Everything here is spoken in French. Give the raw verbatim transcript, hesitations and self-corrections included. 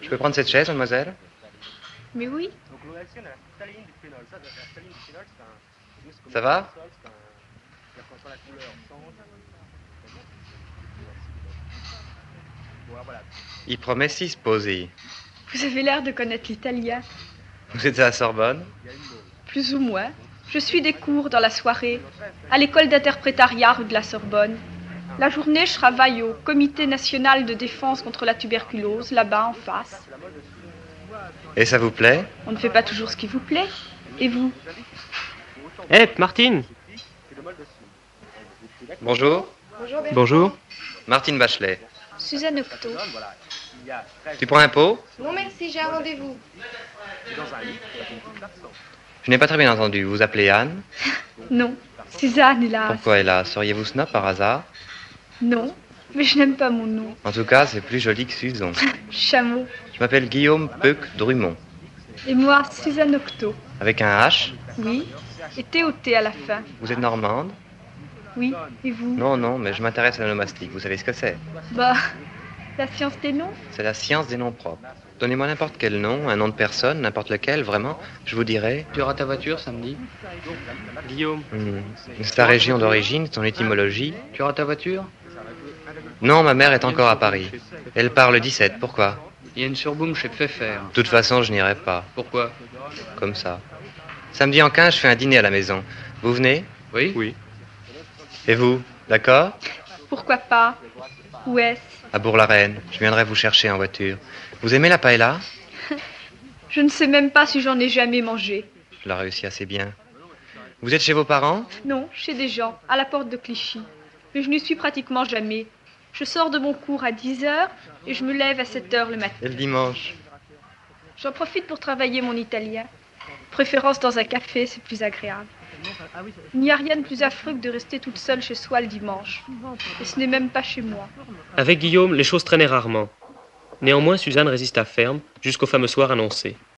Je peux prendre cette chaise, mademoiselle? Mais oui. Ça va? Il promet si sposi. Vous avez l'air de connaître l'italien. Vous êtes à la Sorbonne? Plus ou moins. Je suis des cours dans la soirée, à l'école d'interprétariat rue de la Sorbonne. La journée, je travaille au Comité national de défense contre la tuberculose, là-bas en face. Et ça vous plaît? On ne fait pas toujours ce qui vous plaît. Et vous? Hé, hey, Martine! Bonjour. Bonjour. Bertrand. Bonjour. Martine Bachelet. Suzanne Octo. Tu prends un pot? Non merci, j'ai un rendez-vous. Je n'ai pas très bien entendu. Vous vous appelez Anne? Non. Suzanne, hélas. Pourquoi hélas? Seriez-vous snob par hasard? Non. Mais je n'aime pas mon nom. En tout cas, c'est plus joli que Suzon. Chameau. Je m'appelle Guillaume Peuc Drummond. Et moi, Suzanne Octo. Avec un H? Oui. Et T O T à la fin. Vous êtes normande? Oui. Et vous? Non, non, mais je m'intéresse à l'onomastique. Vous savez ce que c'est? Bah, la science des noms. C'est la science des noms propres. Donnez-moi n'importe quel nom, un nom de personne, n'importe lequel, vraiment, je vous dirai... Tu auras ta voiture samedi? Guillaume. Hmm, sa région d'origine, son étymologie... Tu auras ta voiture? Non, ma mère est encore à Paris. Elle part le dix-sept, pourquoi? Il y a une surboom chez Pfeffer. De toute façon, je n'irai pas. Pourquoi? Comme ça. Samedi en quinze, je fais un dîner à la maison. Vous venez? Oui? Oui. Et vous? D'accord? Pourquoi pas? Où est-ce? À Bourg-la-Reine. Je viendrai vous chercher en voiture. Vous aimez la paella? Je ne sais même pas si j'en ai jamais mangé. Je l'ai réussi assez bien. Vous êtes chez vos parents? Non, chez des gens, à la porte de Clichy. Mais je n'y suis pratiquement jamais. Je sors de mon cours à dix heures et je me lève à sept heures le matin. Et le dimanche? J'en profite pour travailler mon italien. Préférence dans un café, c'est plus agréable. Il n'y a rien de plus affreux que de rester toute seule chez soi le dimanche. Et ce n'est même pas chez moi. Avec Guillaume, les choses traînaient rarement. Néanmoins, Suzanne résista ferme jusqu'au fameux soir annoncé.